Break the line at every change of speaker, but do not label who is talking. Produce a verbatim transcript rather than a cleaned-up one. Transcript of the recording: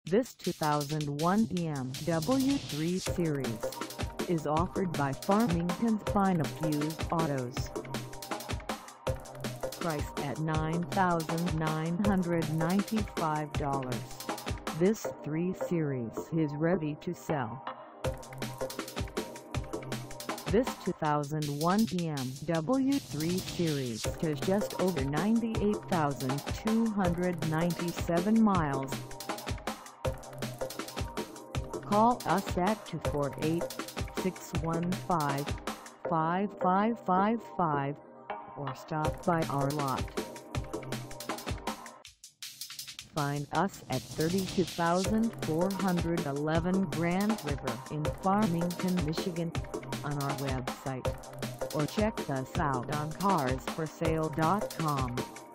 This two thousand one B M W three Series is offered by Farmington's finest used autos. Priced at nine thousand nine hundred ninety-five dollars, this three Series is ready to sell. This two thousand one B M W three Series has just over ninety-eight thousand two hundred ninety-seven miles. Call us at two four eight, six one five, five five five five or stop by our lot. Find us at thirty-two thousand four hundred eleven Grand River in Farmington, Michigan on our website, or check us out on cars for sale dot com.